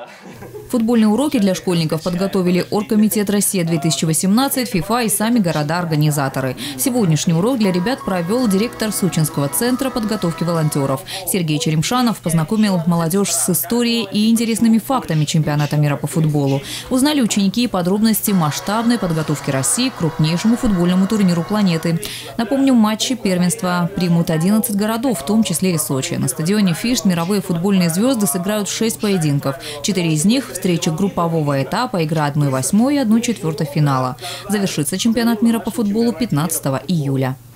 Футбольные уроки для школьников подготовили Оргкомитет Россия-2018, ФИФА и сами города-организаторы. Сегодняшний урок для ребят провел директор Сучинского центра подготовки волонтеров. Сергей Черемшанов познакомил молодежь с историей и интересными фактами чемпионата мира по футболу. Узнали ученики подробности масштабной подготовки России к крупнейшему футбольному турниру планеты. Напомню, матчи первенства примут 11 городов, в том числе и Сочи. На стадионе «Фишт» мировые футбольные звезды сыграют 6 поединков. 4 из них – встречи группового этапа, игра 1/8 и 1/4 финала. Завершится чемпионат мира по футболу 15 июля.